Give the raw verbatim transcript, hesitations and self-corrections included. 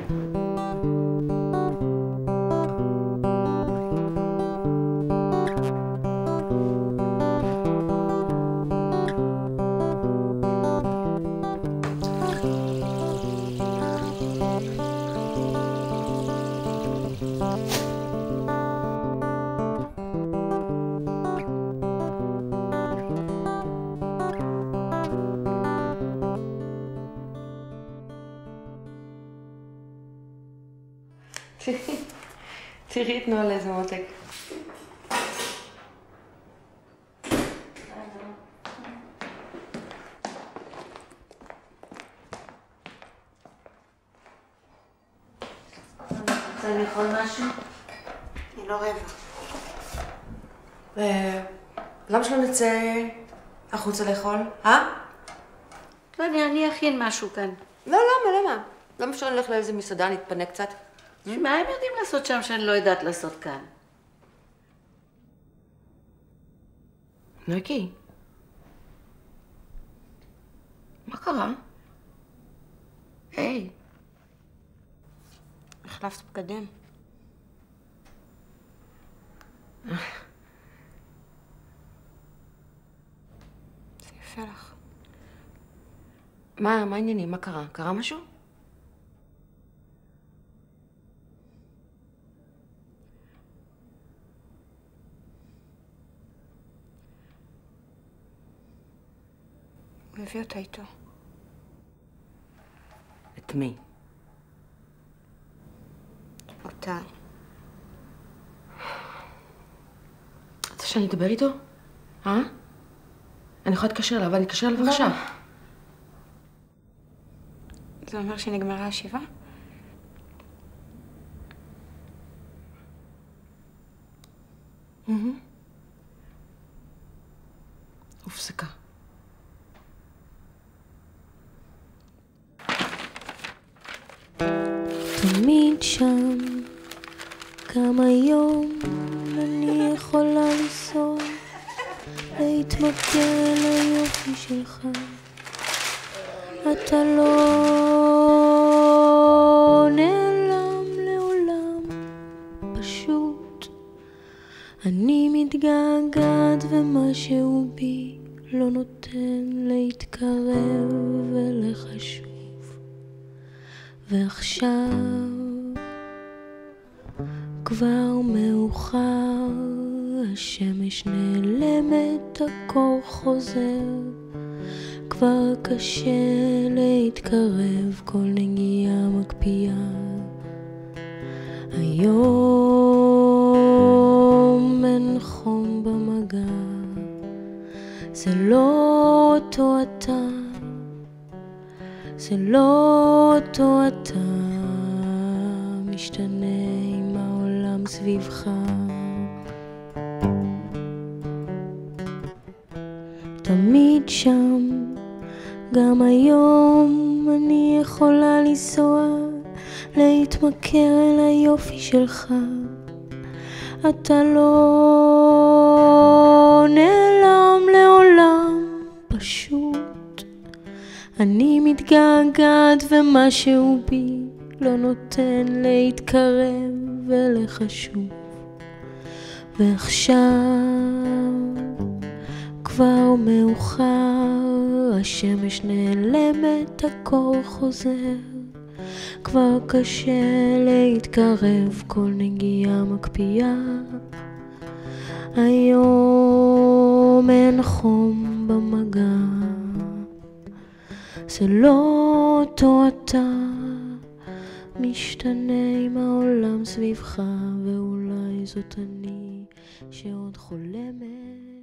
תראי את נועל איזה מותק. רוצה לאכול משהו? אני לא רעבה. למה שלא נצא החוצה לאכול? אה? לא יודע, אני אכין משהו כאן. לא, למה, למה? למה שלא נלך לאיזה מסעדה, נתפנה קצת? מה הם יודעים לעשות שם שאני לא יודעת לעשות כאן? נויקי, מה קרה? היי. החלפת בגדים. זה יפה לך. מה, מה העניינים? מה קרה? קרה משהו? הוא הביא אותה איתו. את מי? אותה. רוצה שאני אדבר איתו? אה? אני יכולה להתקשר אליו, ואני אתקשר אליו עכשיו. זה אומר שנגמרה השבעה? הופסקה. תמיד שם, גם היום אני יכולה לנסוע, להתמכר ליופי שלך. אתה לא נעלם לעולם, פשוט אני מתגעגעת ומשהו בי לא נותן להתקרב ולחשוב. ועכשיו כבר מאוחר, השמש נעלמת, הקור חוזר, כבר קשה להתקרב, כל נגיעה מקפיאה. היום אין חום במגע, זה לא אותו אתה, זה לא אותו אתה, משתנה עם העולם סביבך. תמיד שם, גם היום אני יכולה לנסוע, להתמכר אל היופי שלך. אתה לא נעלם לעולם, פשוט אני מתגעגעת ומשהו בי לא נותן להתקרב ולחשוב. ועכשיו כבר מאוחר, השמש נעלמת, הקור חוזר, כבר קשה להתקרב, כל נגיעה מקפיאה. היום אין חום במגע, זה לא אותו אתה, משתנה עם העולם סביבך, ואולי זאת אני שעוד חולמת.